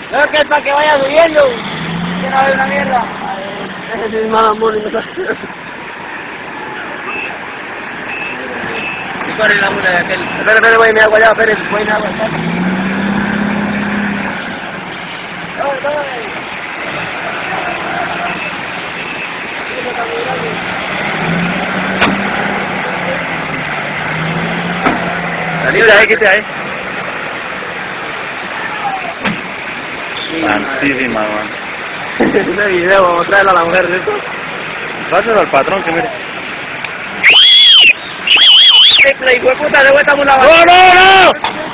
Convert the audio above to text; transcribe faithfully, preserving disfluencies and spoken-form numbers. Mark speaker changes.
Speaker 1: No, que es para que vaya subiendo. Que no hay una mierda. Ese es malamón y no está. Y corre la mula de aquel. Espera, espera, voy a mi agua allá, espera, voy a mi agua allá. ¡Dale, dale! La libra ahí, ¿qué ahí?
Speaker 2: Santísima, man.
Speaker 1: Ese video, vamos a traerlo a la mujer, ¿cierto?
Speaker 2: Gracias al patrón que mire.
Speaker 1: ¡Ey, hijo de puta, de vuelta a una...
Speaker 2: ¡No, no, no!